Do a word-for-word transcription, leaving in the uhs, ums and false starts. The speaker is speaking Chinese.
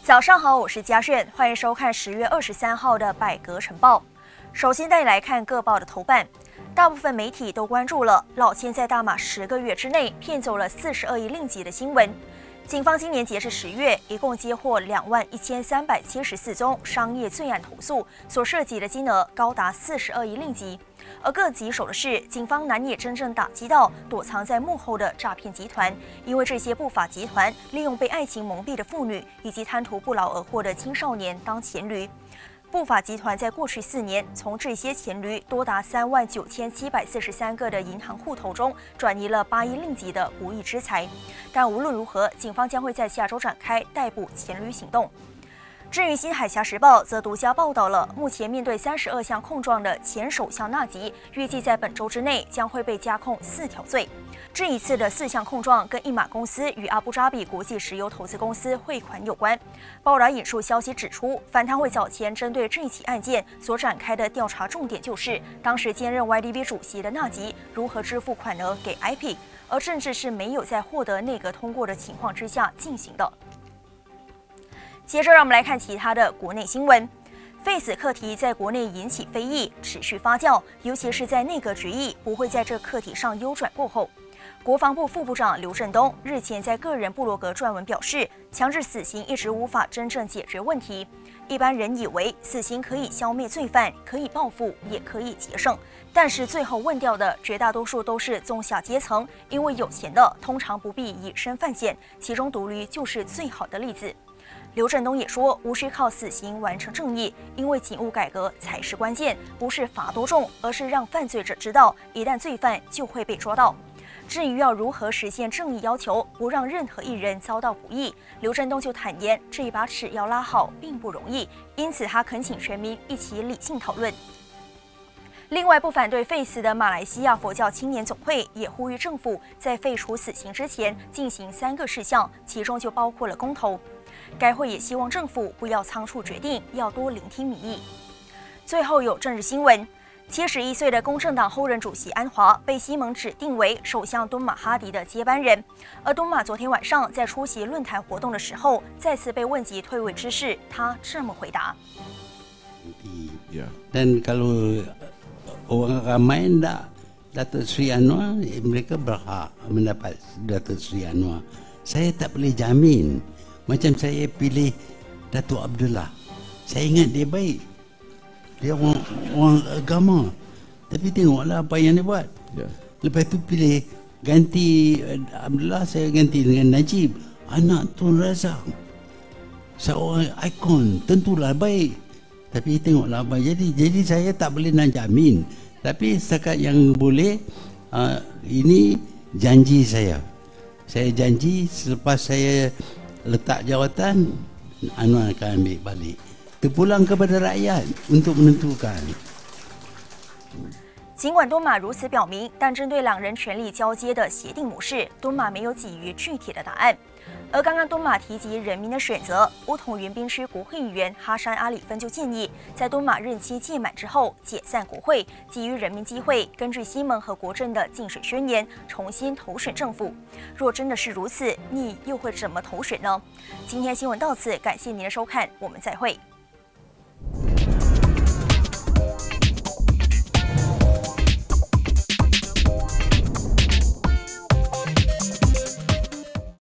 早上好，我是嘉炫，欢迎收看十月二十三号的百格晨报。首先带你来看各报的头版，大部分媒体都关注了老千在大马十个月之内骗走了四十二亿令吉的新闻。警方今年截至十月，一共接获两万一千三百七十四宗商业罪案投诉，所涉及的金额高达四十二亿令吉。而更棘手的是，警方难以真正打击到躲藏在幕后的诈骗集团，因为这些不法集团利用被爱情蒙蔽的妇女以及贪图不劳而获的青少年当钱驴。不法集团在过去四年，从这些钱驴多达三万九千七百四十三个的银行户头中转移了八亿令吉的不义之财。但无论如何，警方将会在下周展开逮捕钱驴行动。至于《新海峡时报》则独家报道了，目前面对三十二项控状的前首相纳吉，预计在本周之内将会被加控四条罪。这一次的四项控状跟一马公司与阿布扎比国际石油投资公司汇款有关。报道引述消息指出，反贪会早前针对这起案件所展开的调查重点就是，当时兼任 Y D B 主席的纳吉如何支付款额给 I P， 而甚至是没有在获得内阁通过的情况之下进行的。接着，让我们来看其他的国内新闻。Face 课题在国内引起非议，持续发酵，尤其是在内阁决议不会在这课题上优转过后。国防部副部长刘振东日前在个人部落格撰文表示，强制死刑一直无法真正解决问题。一般人以为死刑可以消灭罪犯，可以报复，也可以节省，但是最后问掉的绝大多数都是中下阶层，因为有钱的通常不必以身犯险，其中毒驴就是最好的例子。刘振东也说，无需靠死刑完成正义，因为警务改革才是关键，不是罚多重，而是让犯罪者知道，一旦罪犯就会被抓到。至于要如何实现正义要求，不让任何一人遭到不义，刘振东就坦言，这一把尺要拉好并不容易，因此他恳请全民一起理性讨论。另外，不反对废死的马来西亚佛教青年总会也呼吁政府在废除死刑之前进行三个事项，其中就包括了公投。该会也希望政府不要仓促决定，要多聆听民意。最后有政治新闻，七十一岁的公正党后任主席安华被西蒙指定为首相敦马哈迪的接班人。而敦马昨天晚上在出席论坛活动的时候，再次被问及退位之事，他这么回答 ：“Dan kalau orang ramai nak Datuk Seri Anwar, mereka berhak mendapat Datuk Seri Anwar. Saya tak boleh jamin. Macam saya pilih Datuk Abdullah. Saya ingat dia baik. Dia orang, orang agama. Tapi tengoklah apa yang dia buat. Yeah. Lepas tu pilih ganti Abdullah, saya ganti dengan Najib. Anak Tun Razak. Seorang ikon. Tentulah baik. Tapi tengoklah apa jadi. Jadi saya tak boleh nak jamin. Tapi setakat yang boleh, uh, ini janji saya. Saya janji selepas saya letak jawatan, Anwar akan ambil balik. Terpulang kepada rakyat untuk menentukan。 尽管敦马如此表明，但针对两人权力交接的协定模式，敦马没有给予具体的答案。而刚刚敦马提及人民的选择，乌统云宾区国会议员哈山阿里芬就建议，在敦马任期届满之后解散国会，给予人民机会，根据西蒙和国政的竞选宣言重新投选政府。若真的是如此，你又会怎么投选呢？今天新闻到此，感谢您的收看，我们再会。